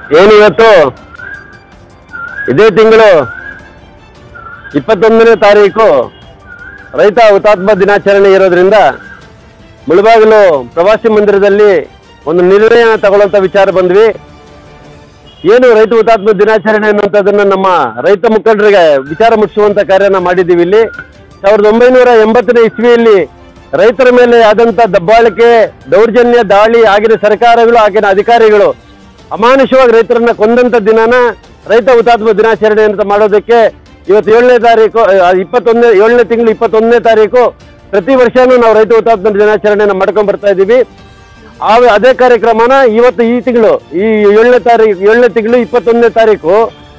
ಏನಿವತ್ತು ಇದೇ ತಿಂಗಳು 21ನೇ ತಾರೀಕು ರೈತ ಹುತಾತ್ಮ ದಿನಾಚರಣೆ ಇರೋದ್ರಿಂದ ಮುಳಬಾಗಿಲು ಪ್ರವಾಸಿ ಮಂದಿರದಲ್ಲಿ ಒಂದು ನಿರ್ಣಯ ತಗೊಳ್ಳುವಂತ ವಿಚಾರ ಬಂದ್ವಿ. ಏನು ರೈತ ಹುತಾತ್ಮ ದಿನಾಚರಣೆ ಅನ್ನುವಂಥದ್ದನ್ನ ನಮ್ಮ ರೈತ ಮುಖಂಡರಿಗೆ ವಿಚಾರ ಮುಟ್ಟಿಸುವಂತ ಕಾರ್ಯನ ಮಾಡಿದ್ದೀವಿ. ಇಲ್ಲಿ 1980ನೇ ಇಸ್ವಿಯಲ್ಲಿ ರೈತರ ಮೇಲೆ ಆದಂತ ದಬ್ಬಾಳಿಕೆ, ದೌರ್ಜನ್ಯ, ದಾಳಿ ಆಗಿನ ಸರ್ಕಾರಗಳು, ಆಗಿನ ಅಧಿಕಾರಿಗಳು ಅಮಾನುಷವಾಗಿ ರೈತರನ್ನ ಕೊಂದಂತ ದಿನಾನ ರೈತ ಹುತಾತ್ಮ ದಿನಾಚರಣೆ ಅಂತ ಮಾಡೋದಕ್ಕೆ ಇವತ್ತು 7ನೇ ತಾರೀಕು 7ನೇ ತಿಂಗಳು 21ನೇ ತಾರೀಕು ಪ್ರತಿ ವರ್ಷನೂ ನಾವು ರೈತ ಹುತಾತ್ಮ ದಿನಾಚರಣೆನ ಮಾಡ್ಕೊಂಡ್ ಬರ್ತಾ ಇದ್ದೀವಿ. ಅದೇ ಕಾರ್ಯಕ್ರಮನ ಇವತ್ತು ಈ ತಿಂಗಳು 7ನೇ ತಿಂಗಳು 21ನೇ ತಾರೀಕು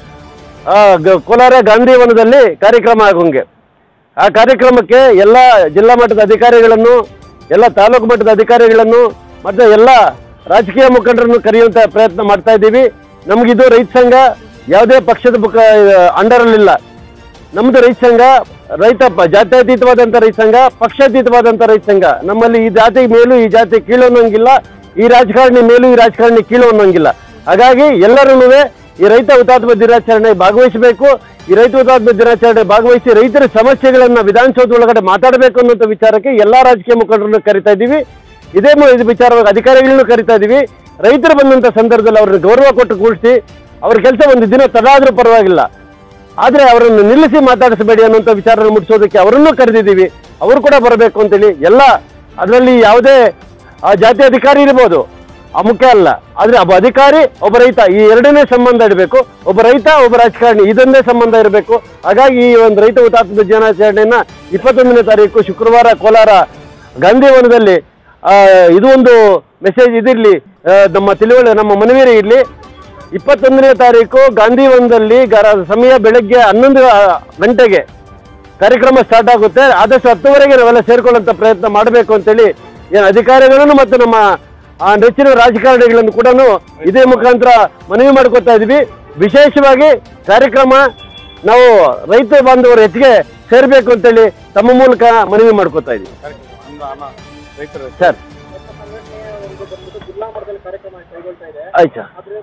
ಕೋಲಾರ ಗಾಂಧಿವನದಲ್ಲಿ ಕಾರ್ಯಕ್ರಮ ಆಗೋಂಗೆ. ಆ ಕಾರ್ಯಕ್ರಮಕ್ಕೆ ಎಲ್ಲ ಜಿಲ್ಲಾ ಮಟ್ಟದ ಅಧಿಕಾರಿಗಳನ್ನು, ಎಲ್ಲ ತಾಲೂಕು ಮಟ್ಟದ ಅಧಿಕಾರಿಗಳನ್ನು ಮತ್ತೆ ಎಲ್ಲ ರಾಜಕೀಯ ಮುಖಂಡರನ್ನು ಕರೆಯುವಂತ ಪ್ರಯತ್ನ ಮಾಡ್ತಾ ಇದ್ದೀವಿ. ನಮಗಿದು ರೈತ ಸಂಘ ಯಾವುದೇ ಪಕ್ಷದ ಅಂಡರಲ್ಲಿಲ್ಲ. ನಮ್ದು ರೈತ ಸಂಘ ಜಾತ್ಯತೀತವಾದಂಥ ರೈತ ಸಂಘ, ಪಕ್ಷಾತೀತವಾದಂಥ ರೈತ ಸಂಘ. ನಮ್ಮಲ್ಲಿ ಈ ಜಾತಿ ಮೇಲೂ ಈ ಜಾತಿ ಕೀಳು ಅನ್ನೋಂಗಿಲ್ಲ, ಈ ರಾಜಕಾರಣಿ ಮೇಲೂ ಈ ರಾಜಕಾರಣಿ ಕೀಳು ಅನ್ನೋಂಗಿಲ್ಲ. ಹಾಗಾಗಿ ಎಲ್ಲರೂ ಈ ರೈತ ಹುತಾತ್ಮ ದಿನಾಚರಣೆ ಭಾಗವಹಿಸಬೇಕು. ಈ ರೈತ ಹುತಾತ್ಮ ದಿನಾಚರಣೆ ಭಾಗವಹಿಸಿ ರೈತರ ಸಮಸ್ಯೆಗಳನ್ನ ವಿಧಾನಸೌಧ ಒಳಗಡೆ ಮಾತಾಡಬೇಕು ಅನ್ನುವಂಥ ವಿಚಾರಕ್ಕೆ ಎಲ್ಲಾ ರಾಜಕೀಯ ಮುಖಂಡರನ್ನು ಕರಿತಾ ಇದ್ದೀವಿ. ಇದೇ ವಿಚಾರವಾಗಿ ಅಧಿಕಾರಿಗಳನ್ನು ಕರಿತಾ ಇದ್ದೀವಿ. ರೈತರು ಬಂದಂತ ಸಂದರ್ಭದಲ್ಲಿ ಅವ್ರನ್ನ ಗೌರವ ಕೊಟ್ಟು ಕೂಡಿಸಿ ಅವ್ರ ಕೆಲಸ ಒಂದು ದಿನ ತಡಾದ್ರೂ ಪರವಾಗಿಲ್ಲ, ಆದ್ರೆ ಅವರನ್ನು ನಿಲ್ಲಿಸಿ ಮಾತಾಡಿಸಬೇಡಿ ಅನ್ನುವಂಥ ವಿಚಾರ ಮುಟ್ಟಿಸೋದಕ್ಕೆ ಅವರನ್ನು ಕರೆದಿದ್ದೀವಿ. ಅವರು ಕೂಡ ಬರಬೇಕು ಅಂತೇಳಿ ಎಲ್ಲ. ಅದರಲ್ಲಿ ಯಾವುದೇ ಜಾತಿ ಅಧಿಕಾರಿ ಇರ್ಬೋದು, ಮುಖ್ಯ ಅಲ್ಲ. ಆದ್ರೆ ಒಬ್ಬ ಅಧಿಕಾರಿ, ಒಬ್ಬ ರೈತ, ಈ ಎರಡನೇ ಸಂಬಂಧ ಇರಬೇಕು. ಒಬ್ಬ ರೈತ, ಒಬ್ಬ ರಾಜಕಾರಣಿ, ಇದೊಂದೇ ಸಂಬಂಧ ಇರಬೇಕು. ಹಾಗಾಗಿ ಈ ಒಂದು ರೈತ ಹುತಾತ್ಮ ದಿನಾಚರಣೆಯನ್ನ 21ನೇ ತಾರೀಕು ಶುಕ್ರವಾರ ಕೋಲಾರ ಗಾಂಧಿವನದಲ್ಲಿ ಇದು ಒಂದು ಮೆಸೇಜ್ ಇದಿರ್ಲಿ, ನಮ್ಮ ಮನವಿ ಇರ್ಲಿ. 21ನೇ ತಾರೀಕು ಗಾಂಧಿವನದಲ್ಲಿ ಸಮಯ ಬೆಳಗ್ಗೆ 11 ಗಂಟೆಗೆ ಕಾರ್ಯಕ್ರಮ ಸ್ಟಾರ್ಟ್ ಆಗುತ್ತೆ. ಆದಷ್ಟು 10ವರೆಗೆ ನಾವೆಲ್ಲ ಸೇರ್ಕೊಳ್ಳುವಂತ ಪ್ರಯತ್ನ ಮಾಡಬೇಕು ಅಂತೇಳಿ ಏನು ಅಧಿಕಾರಿಗಳನ್ನು ಮತ್ತು ನಮ್ಮ ನೆಚ್ಚಿನ ರಾಜಕಾರಣಿಗಳನ್ನು ಕೂಡ ಇದೇ ಮುಖಾಂತರ ಮನವಿ ಮಾಡ್ಕೊತಾ ಇದ್ವಿ. ವಿಶೇಷವಾಗಿ ಕಾರ್ಯಕ್ರಮ ನಾವು ರೈತ ಬಾಂಧವರು ಹೆಚ್ಚಿಗೆ ಸೇರ್ಬೇಕು ಅಂತೇಳಿ ತಮ್ಮ ಮೂಲಕ ಮನವಿ ಮಾಡ್ಕೊತಾ ಇದ್ವಿ. ಸರ್ ಆಯ್ತಾ,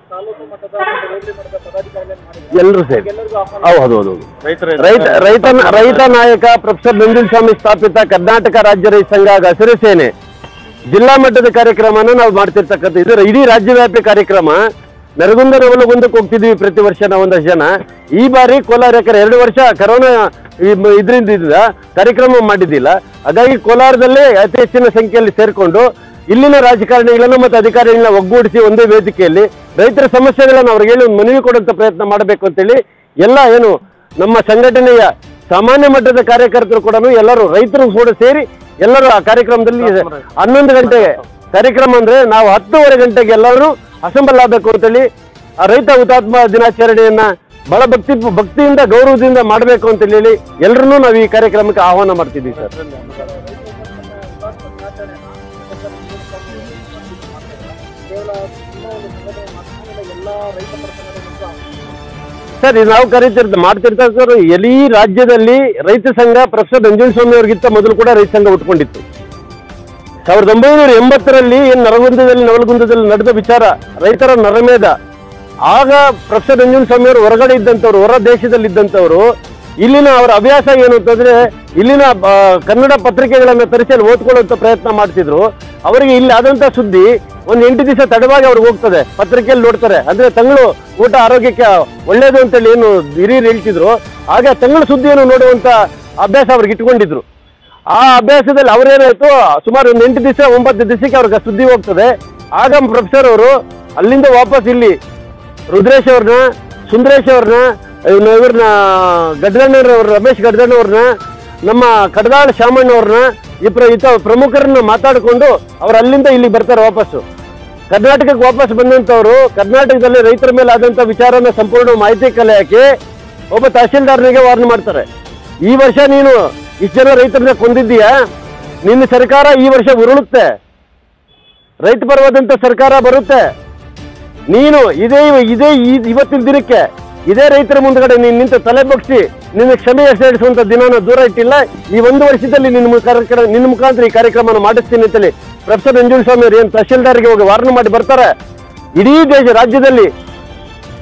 ಎಲ್ಲರೂ ಸೇರಿ ಹೌದು. ರೈತ ನಾಯಕ ಪ್ರೊಫೆಸರ್ ನಂಜುಂಡಸ್ವಾಮಿ ಸ್ಥಾಪಿತ ಕರ್ನಾಟಕ ರಾಜ್ಯ ರೈತ ಸಂಘ ಹಸಿರು ಸೇನೆ ಜಿಲ್ಲಾ ಮಟ್ಟದ ಕಾರ್ಯಕ್ರಮನ ನಾವು ಮಾಡ್ತಿರ್ತಕ್ಕಂಥ ಇದು ಇಡೀ ರಾಜ್ಯವ್ಯಾಪಿ ಕಾರ್ಯಕ್ರಮ. ನರಗುಂದ ನವಲಗುಂದಕ್ಕೆ ಹೋಗ್ತಿದ್ವಿ ಪ್ರತಿ ವರ್ಷ ನಾವು ಒಂದಷ್ಟು ಜನ. ಈ ಬಾರಿ ಕೋಲಾರ 2 ವರ್ಷ ಕರೋನಾ ಇದರಿಂದ ಕಾರ್ಯಕ್ರಮ ಮಾಡಿದ್ದಿಲ್ಲ. ಹಾಗಾಗಿ ಕೋಲಾರದಲ್ಲೇ ಅತಿ ಹೆಚ್ಚಿನ ಸಂಖ್ಯೆಯಲ್ಲಿ ಸೇರ್ಕೊಂಡು ಇಲ್ಲಿನ ರಾಜಕಾರಣಿಗಳನ್ನು ಮತ್ತು ಅಧಿಕಾರಿಗಳನ್ನ ಒಗ್ಗೂಡಿಸಿ ಒಂದೇ ವೇದಿಕೆಯಲ್ಲಿ ರೈತರ ಸಮಸ್ಯೆಗಳನ್ನು ಅವ್ರಿಗೆ ಹೇಳಿ ಒಂದು ಮನವಿ ಕೊಡುವಂತ ಪ್ರಯತ್ನ ಮಾಡಬೇಕು ಅಂತೇಳಿ ಎಲ್ಲ ಏನು ನಮ್ಮ ಸಂಘಟನೆಯ ಸಾಮಾನ್ಯ ಮಟ್ಟದ ಕಾರ್ಯಕರ್ತರು ಕೂಡ ಎಲ್ಲರೂ ರೈತರು ಕೂಡ ಸೇರಿ ಎಲ್ಲರೂ ಆ ಕಾರ್ಯಕ್ರಮದಲ್ಲಿ 11 ಗಂಟೆಗೆ ಕಾರ್ಯಕ್ರಮ ಅಂದ್ರೆ ನಾವು 10:30 ಗಂಟೆಗೆ ಎಲ್ಲರೂ ಅಸೆಂಬಲ್ ಆಗಬೇಕು ಅಂತೇಳಿ ಆ ರೈತ ಹುತಾತ್ಮ ದಿನಾಚರಣೆಯನ್ನ ಬಹಳ ಭಕ್ತಿಯಿಂದ ಗೌರವದಿಂದ ಮಾಡಬೇಕು ಅಂತ ಹೇಳಿ ಎಲ್ಲರನ್ನೂ ನಾವು ಈ ಕಾರ್ಯಕ್ರಮಕ್ಕೆ ಆಹ್ವಾನ ಮಾಡ್ತಿದ್ದೀವಿ ಸರ್. ಸರ್ ಇದು ನಾವು ಮಾಡ್ತಿರ್ತಾರೆ ಸರ್. ಎಲ್ಲಿ ರಾಜ್ಯದಲ್ಲಿ ರೈತ ಸಂಘ ಪ್ರೊಫೆಸರ್ ನಂಜುಂಡಸ್ವಾಮಿ ಅವ್ರಿಗಿಂತ ಮೊದಲು ಕೂಡ ರೈತ ಸಂಘ ಹುಟ್ಕೊಂಡಿತ್ತು. 1980ರಲ್ಲಿ ನವಲಗುಂದದಲ್ಲಿ ನಡೆದ ವಿಚಾರ ರೈತರ ನರಮೇಧ. ಆಗ ಪ್ರೊಫೆಸರ್ ನಂಜುಂಡಸ್ವಾಮಿ ಅವರು ಹೊರಗಡೆ ಇದ್ದಂಥವ್ರು, ಹೊರ ದೇಶದಲ್ಲಿ ಇದ್ದಂಥವ್ರು. ಇಲ್ಲಿನ ಅವರ ಹವ್ಯಾಸ ಏನು ಅಂತಂದ್ರೆ ಇಲ್ಲಿನ ಕನ್ನಡ ಪತ್ರಿಕೆಗಳನ್ನ ತರಿಸಿ ಓದ್ಕೊಳ್ಳುವಂತ ಪ್ರಯತ್ನ ಮಾಡ್ತಿದ್ರು. ಅವರಿಗೆ ಇಲ್ಲಿ ಆದಂತ ಸುದ್ದಿ ಒಂದು 8 ದಿವಸ ತಡವಾಗಿ ಅವ್ರಿಗೆ ಹೋಗ್ತದೆ, ಪತ್ರಿಕೆಯಲ್ಲಿ ನೋಡ್ತಾರೆ. ಅಂದ್ರೆ ತಂಗಳು ಊಟ ಆರೋಗ್ಯಕ್ಕೆ ಒಳ್ಳೇದು ಅಂತೇಳಿ ಏನು ಹಿರಿಯರು ಹೇಳ್ತಿದ್ರು. ಆಗ ತಂಗಳ ಸುದ್ದಿಯನ್ನು ನೋಡುವಂತ ಅಭ್ಯಾಸ ಅವ್ರಿಗೆ ಇಟ್ಕೊಂಡಿದ್ರು. ಆ ಅಭ್ಯಾಸದಲ್ಲಿ ಅವ್ರೇನಾಯ್ತು, ಸುಮಾರು ಒಂದು 8 ದಿವಸ 9 ದಿವಸಕ್ಕೆ ಅವ್ರಿಗೆ ಸುದ್ದಿ ಹೋಗ್ತದೆ. ಆಗ ಪ್ರೊಫೆಸರ್ ಅವರು ಅಲ್ಲಿಂದ ವಾಪಸ್ ಇಲ್ಲಿ ರುದ್ರೇಶ್ ಅವ್ರನ್ನ, ಸುಂದರೇಶ್ ಅವ್ರನ್ನ, ಇವ್ರನ್ನ ಗಡ್ಡಣ್ಣವ್ರ ರಮೇಶ್ ಗಡ್ಡಣ್ಣವ್ರನ್ನ, ನಮ್ಮ ಕಡದಾಳ ಶಾಮಣ್ಣವ್ರನ್ನ, ಪ್ರಮುಖರನ್ನ ಮಾತಾಡಿಕೊಂಡು ಅವ್ರು ಅಲ್ಲಿಂದ ಇಲ್ಲಿಗೆ ಬರ್ತಾರೆ ವಾಪಸ್ಸು. ಕರ್ನಾಟಕಕ್ಕೆ ವಾಪಸ್ ಬಂದಂಥವ್ರು ಕರ್ನಾಟಕದಲ್ಲಿ ರೈತರ ಮೇಲೆ ಆದಂಥ ವಿಚಾರನ ಸಂಪೂರ್ಣ ಮಾಹಿತಿ ಕಲೆ ಹಾಕಿ ಒಬ್ಬ ತಹಶೀಲ್ದಾರ್ನಿಗೆ ವಾರ್ನ್ ಮಾಡ್ತಾರೆ. ಈ ವರ್ಷ ನೀನು ಇಷ್ಟು ಜನ ರೈತರನ್ನ ಕೊಂದಿದ್ದೀಯಾ, ನಿನ್ನ ಸರ್ಕಾರ ಈ ವರ್ಷ ಉರುಳುತ್ತೆ, ರೈತ ಪರವಾದಂಥ ಸರ್ಕಾರ ಬರುತ್ತೆ. ನೀನು ಇವತ್ತಿನ ದಿನಕ್ಕೆ ಇದೇ ರೈತರ ಮುಂದ್ಗಡೆ ನೀನು ನಿಂತು ತಲೆ ಬಗ್ಸಿ ನಿನ್ನ ಕ್ಷಮೆ ಹೇಳಿಸುವಂತ ದಿನಾನ ದೂರ ಇಟ್ಟಿಲ್ಲ. ಈ 1 ವರ್ಷದಲ್ಲಿ ನಿನ್ನ ಮುಖಾಂತರ ಈ ಕಾರ್ಯಕ್ರಮ ಮಾಡಿಸ್ತೀನಿ ಅಂತೇಳಿ ಪ್ರೊಫೆಸರ್ ನಂಜುಂಡಸ್ವಾಮಿ ಅವರು ಏನು ತಹಶೀಲ್ದಾರ್ಗೆ ಹೋಗಿ ವಾರ್ನ್ ಮಾಡಿ ಬರ್ತಾರೆ. ಇಡೀ ರಾಜ್ಯದಲ್ಲಿ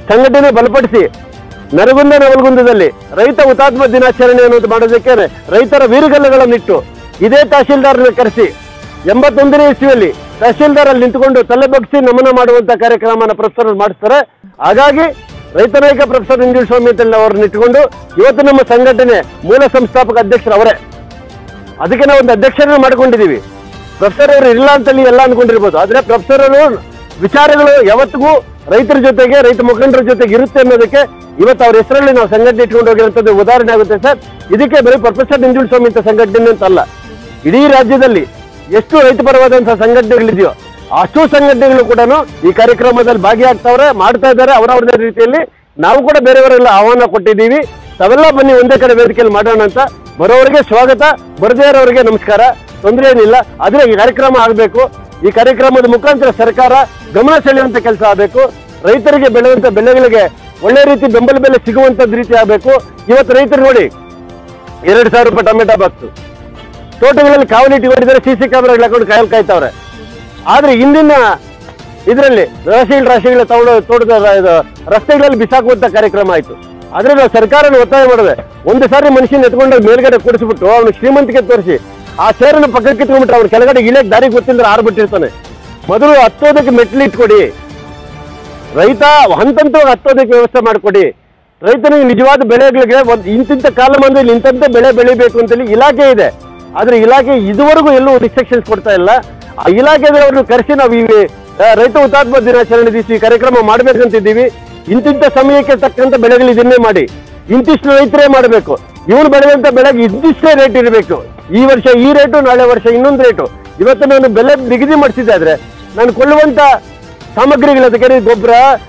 ಸಂಘಟನೆ ಬಲಪಡಿಸಿ ನರಗುಂದ ನವಲಗುಂದದಲ್ಲಿ ರೈತ ಹುತಾತ್ಮ ದಿನಾಚರಣೆ ಅನ್ನೋದು ಮಾಡೋದಕ್ಕೆ ರೈತರ ವೀರಗಲ್ಲುಗಳನ್ನಿಟ್ಟು ಇದೇ ತಹಶೀಲ್ದಾರ್ನ ಕರೆಸಿ 81ನೇ ಇಸ್ವಿಯಲ್ಲಿ ತಹಶೀಲ್ದಾರ್ ಅಲ್ಲಿ ನಿಂತುಕೊಂಡು ತಲೆ ಬಗ್ಗಿಸಿ ನಮನ ಮಾಡುವಂತ ಕಾರ್ಯಕ್ರಮನ ಪ್ರೊಫೆಸರ್ ಮಾಡಿಸ್ತಾರೆ. ಹಾಗಾಗಿ ರೈತ ನಾಯಕ ಪ್ರೊಫೆಸರ್ ಇಂಜುಳ್ ಸ್ವಾಮಿ ಅವರನ್ನ ಇಟ್ಟುಕೊಂಡು ಇವತ್ತು ನಮ್ಮ ಸಂಘಟನೆ ಮೂಲ ಸಂಸ್ಥಾಪಕ ಅಧ್ಯಕ್ಷರು ಅವರೇ. ಅದಕ್ಕೆ ನಾವು ಒಂದು ಅಧ್ಯಕ್ಷರನ್ನ ಮಾಡ್ಕೊಂಡಿದ್ದೀವಿ. ಪ್ರೊಫೆಸರ್ ಅವರು ಇಲ್ಲ ಅಂತಲ್ಲಿ ಎಲ್ಲ ಅನ್ಕೊಂಡಿರ್ಬೋದು, ಆದ್ರೆ ಪ್ರೊಫೆಸರ್ ಅವರು ವಿಚಾರಗಳು ಯಾವತ್ತಿಗೂ ರೈತರ ಜೊತೆಗೆ ರೈತ ಮುಖಂಡರ ಜೊತೆಗೆ ಇರುತ್ತೆ ಅನ್ನೋದಕ್ಕೆ ಇವತ್ತು ಅವ್ರ ಹೆಸರಲ್ಲಿ ನಾವು ಸಂಘಟನೆ ಇಟ್ಕೊಂಡು ಹೋಗಿರೋಂಥದ್ದು ಉದಾಹರಣೆ ಆಗುತ್ತೆ ಸರ್. ಇದಕ್ಕೆ ಬರೀ ಪ್ರೊಫೆಸರ್ ಇಂಜುಳ್ ಸ್ವಾಮಿ ಅಂತ ಸಂಘಟನೆ ಅಂತಲ್ಲ, ಇಡೀ ರಾಜ್ಯದಲ್ಲಿ ಎಷ್ಟು ರೈತಪರವಾದಂತಹ ಸಂಘಟನೆಗಳಿದೆಯೋ ಅಷ್ಟು ಸಂಘಟನೆಗಳು ಕೂಡ ಈ ಕಾರ್ಯಕ್ರಮದಲ್ಲಿ ಭಾಗಿಯಾಗ್ತಾವ್ರೆ, ಮಾಡ್ತಾ ಇದ್ದಾರೆ ಅವರವ್ರದೇ ರೀತಿಯಲ್ಲಿ. ನಾವು ಕೂಡ ಬೇರೆಯವರೆಲ್ಲ ಆಹ್ವಾನ ಕೊಟ್ಟಿದ್ದೀವಿ, ತಾವೆಲ್ಲ ಬನ್ನಿ ಒಂದೇ ಕಡೆ ವೇದಿಕೆಯಲ್ಲಿ ಮಾಡೋಣ ಅಂತ. ಬರೋವರಿಗೆ ಸ್ವಾಗತ, ಬರದೇ ಇರೋರಿಗೆ ನಮಸ್ಕಾರ, ತೊಂದರೆ ಏನಿಲ್ಲ. ಆದ್ರೆ ಈ ಕಾರ್ಯಕ್ರಮ ಆಗಬೇಕು. ಈ ಕಾರ್ಯಕ್ರಮದ ಮುಖಾಂತರ ಸರ್ಕಾರ ಗಮನ ಸೆಳೆಯುವಂತ ಕೆಲಸ ಆಗಬೇಕು. ರೈತರಿಗೆ ಬೆಳೆಯುವಂತ ಬೆಳೆಗಳಿಗೆ ಒಳ್ಳೆ ರೀತಿ ಬೆಂಬಲ ಬೆಲೆ ಸಿಗುವಂತದ್ ರೀತಿ ಆಗಬೇಕು. ಇವತ್ತು ರೈತರು ನೋಡಿ 2,000 ರೂಪಾಯಿ ಟೊಮೆಟೊ ಬಾಕ್ಸ್, ತೋಟಗಳಲ್ಲಿ ಕಾವಲಿಟ್ಟು ಹೊಡಿದರೆ CC ಕ್ಯಾಮೆರಾಗಳು ಹಾಕೊಂಡು ಕಾಯ್ತಾವ್ರೆ. ಆದ್ರೆ ಇಂದಿನ ಇದರಲ್ಲಿ ರಾಶಿಗಳ ತೋಟದ ರಸ್ತೆಗಳಲ್ಲಿ ಬಿಸಾಕುವಂತ ಕಾರ್ಯಕ್ರಮ ಆಯ್ತು. ಆದ್ರೆ ನಾವು ಸರ್ಕಾರನ ಒತ್ತಾಯ ಮಾಡಿದೆ, ಒಂದು ಸಾರಿ ಮನುಷ್ಯನ ಎತ್ಕೊಂಡಾಗ ಮೇಲ್ಗಡೆ ಕೂಡಿಸ್ಬಿಟ್ಟು ಅವನು ಶ್ರೀಮಂತಿಕೆ ತೋರಿಸಿ ಆ ಸೇರನ್ನು ಪಕ್ಕಕ್ಕೆ ಇಟ್ಕೊಂಡ್ಬಿಟ್ಟು ಅವ್ನ ಕೆಳಗಡೆ ಇಳಿಯಕ್ ದಾರಿ ಗೊತ್ತಿಲ್ಲದ್ರೆ ಆರ್ಬಿಟ್ಟಿರ್ತಾನೆ. ಮೊದಲು ಹತ್ತೋದಕ್ಕೆ ಮೆಟ್ಲು ಇಟ್ಕೊಡಿ, ರೈತ ಹಂತವಾಗಿ ಹತ್ತೋದಕ್ಕೆ ವ್ಯವಸ್ಥೆ ಮಾಡಿಕೊಡಿ. ರೈತನಿಗೆ ನಿಜವಾದ ಬೆಳೆಗಳಿಗೆ ಇಂತಿಂತ ಕಾಲಮಾನದಲ್ಲಿ ಇಂಥಂತೆ ಬೆಳೆ ಬೆಳಿಬೇಕು ಅಂತೇಳಿ ಇಲಾಖೆ ಇದೆ. ಆದ್ರೆ ಇಲಾಖೆ ಇದುವರೆಗೂ ಎಲ್ಲೂ ರಿಸ್ಟ್ರಿಕ್ಷನ್ಸ್ ಕೊಡ್ತಾ ಇಲ್ಲ. ಆ ಇಲಾಖೆದವ್ರನ್ನ ಕರೆಸಿ ನಾವು ಈ ರೈತ ಹುತಾತ್ಮ ದಿನಾಚರಣೆ ದಿವಸ ಈ ಕಾರ್ಯಕ್ರಮ ಮಾಡ್ಬೇಕಂತಿದ್ದೀವಿ. ಇಂತಿಂತ ಸಮಯಕ್ಕೆ ತಕ್ಕಂತ ಬೆಳೆಗಳು ಇದನ್ನೇ ಮಾಡಿ, ಇಂತಿಷ್ಟು ರೈತರೇ ಮಾಡಬೇಕು. ಇವನು ಬೆಳೆದಂತ ಬೆಳೆಗೆ ಇಂತಿಷ್ಟೇ ರೇಟ್ ಇರಬೇಕು. ಈ ವರ್ಷ ಈ ರೇಟು, ನಾಳೆ ವರ್ಷ ಇನ್ನೊಂದು ರೇಟು. ಇವತ್ತು ನಾನು ಬೆಲೆ ನಿಗದಿ ಮಾಡಿಸಿದ್ದೆ, ಆದ್ರೆ ನಾನು ಕೊಳ್ಳುವಂತ ಸಾಮಗ್ರಿಗಳ ಅದಕ್ಕೆ ಗೊಬ್ಬರ,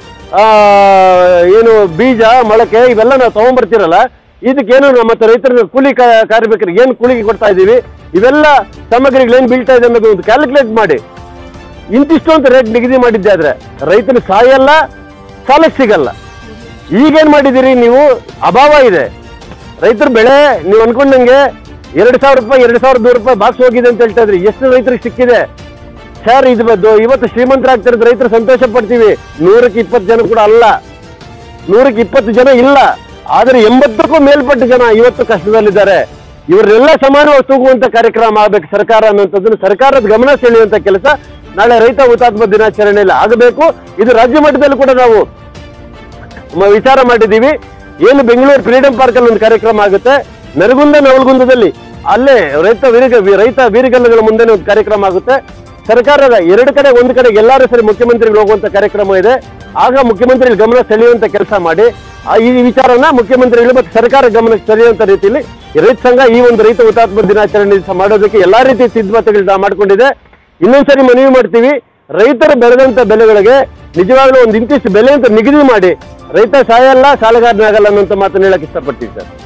ಏನು ಬೀಜ, ಮೊಳಕೆ ಇವೆಲ್ಲ ನಾವು ತಗೊಂಡ್ಬರ್ತಿರಲ್ಲ, ಇದಕ್ಕೇನು ಮತ್ತೆ ರೈತರ ಕೂಲಿ ಕಾರ್ಮಿಕರಿಗೆ ಏನು ಕೂಲಿಗೆ ಕೊಡ್ತಾ ಇದ್ದೀವಿ, ಇವೆಲ್ಲ ಸಾಮಗ್ರಿಗಳು ಏನು ಬೀಳ್ತಾ ಇದೆ ಅನ್ನೋದು ಒಂದು ಕ್ಯಾಲ್ಕುಲೇಟ್ ಮಾಡಿ ಇಂತಿಷ್ಟು ಅಂತ ರೇಟ್ ನಿಗದಿ ಮಾಡಿದ್ದೆ. ಆದ್ರೆ ರೈತನ ಸಾಯಲ್ಲ, ಸಾಲಕ್ಕೆ ಸಿಗಲ್ಲ. ಈಗೇನ್ ಮಾಡಿದಿರಿ ನೀವು? ಅಭಾವ ಇದೆ. ರೈತರ ಬೆಳೆ ನೀವು ಅನ್ಕೊಂಡಂಗೆ 2,000 ರೂಪಾಯಿ 2,100 ರೂಪಾಯಿ ಬಾಕ್ಸ್ ಹೋಗಿದೆ ಅಂತ ಹೇಳ್ತಾ ಇದ್ರಿ. ಎಷ್ಟು ರೈತರಿಗೆ ಸಿಕ್ಕಿದೆ ಸರ್? ಇದು ಇವತ್ತು ಶ್ರೀಮಂತರಾಗ್ತಿರೋದು ರೈತರು ಸಂತೋಷ ಪಡ್ತೀವಿ. 100ಕ್ಕೆ 20 ಜನ ಕೂಡ ಅಲ್ಲ, 100ಕ್ಕೆ 20 ಜನ ಇಲ್ಲ. ಆದ್ರೆ 80ಕ್ಕೂ ಮೇಲ್ಪಟ್ಟ ಜನ ಇವತ್ತು ಕಷ್ಟದಲ್ಲಿದ್ದಾರೆ. ಇವರೆಲ್ಲ ಸಮಾನವಾಗಿ ತೂಗುವಂತ ಕಾರ್ಯಕ್ರಮ ಆಗ್ಬೇಕು ಸರ್ಕಾರ ಅನ್ನುವಂಥದ್ದನ್ನು ಸರ್ಕಾರದ ಗಮನ ಸೆಳೆಯುವಂತ ಕೆಲಸ ನಾಳೆ ರೈತ ಹುತಾತ್ಮ ದಿನಾಚರಣೆಯಲ್ಲಿ ಆಗಬೇಕು. ಇದು ರಾಜ್ಯ ಮಟ್ಟದಲ್ಲಿ ಕೂಡ ನಾವು ವಿಚಾರ ಮಾಡಿದ್ದೀವಿ. ಏನು ಬೆಂಗಳೂರು ಫ್ರೀಡಂ ಪಾರ್ಕ್ ಅಲ್ಲಿ ಒಂದು ಕಾರ್ಯಕ್ರಮ ಆಗುತ್ತೆ, ನರಗುಂದ ನವಲಗುಂದದಲ್ಲಿ ಅಲ್ಲೇ ರೈತ ವೀರಗಲ್ಲುಗಳ ಮುಂದೆ ಒಂದು ಕಾರ್ಯಕ್ರಮ ಆಗುತ್ತೆ. ಸರ್ಕಾರದ ಎರಡು ಕಡೆ, ಒಂದು ಕಡೆ ಎಲ್ಲರೂ ಸರಿ ಮುಖ್ಯಮಂತ್ರಿಗಳು ಹೋಗುವಂತ ಕಾರ್ಯಕ್ರಮ ಇದೆ. ಆಗ ಮುಖ್ಯಮಂತ್ರಿಗಳ ಗಮನ ಸೆಳೆಯುವಂತ ಕೆಲಸ ಮಾಡಿ ಈ ವಿಚಾರನ ಮುಖ್ಯಮಂತ್ರಿಗಳು ಮತ್ತು ಸರ್ಕಾರ ಗಮನಕ್ಕೆ ಸೆಳೆಯುವಂತ ರೀತಿಯಲ್ಲಿ ರೈತ ಸಂಘ ಈ ಒಂದು ರೈತ ಹುತಾತ್ಮ ದಿನಾಚರಣೆ ಮಾಡೋದಕ್ಕೆ ಎಲ್ಲಾ ರೀತಿ ಸಿದ್ಧತೆಗಳನ್ನ ಮಾಡ್ಕೊಂಡಿದೆ. ಇನ್ನೊಂದ್ಸರಿ ಮನವಿ ಮಾಡ್ತೀವಿ, ರೈತರು ಬೆಳೆದಂತ ಬೆಳೆಗಳಿಗೆ ನಿಜವಾಗ್ಲೂ ಒಂದು ಇಂತಿಷ್ಟು ಬೆಲೆ ಅಂತ ನಿಗದಿ ಮಾಡಿ ರೈತ ಸಾಯಲ್ಲ, ಸಾಲಗಾರನಾಗಲ್ಲ ಅನ್ನೋಂಥ ಮಾತನ್ನ ಹೇಳಕ್ ಇಷ್ಟಪಡ್ತೀವಿ ಸರ್.